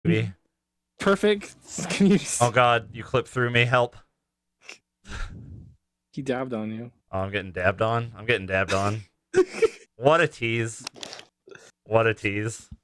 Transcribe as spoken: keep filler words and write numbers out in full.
Maybe. Perfect. Can you? Oh god, you clipped through me. Help. He dabbed on you. Oh, I'm getting dabbed on. I'm getting dabbed on. What a tease. What a tease.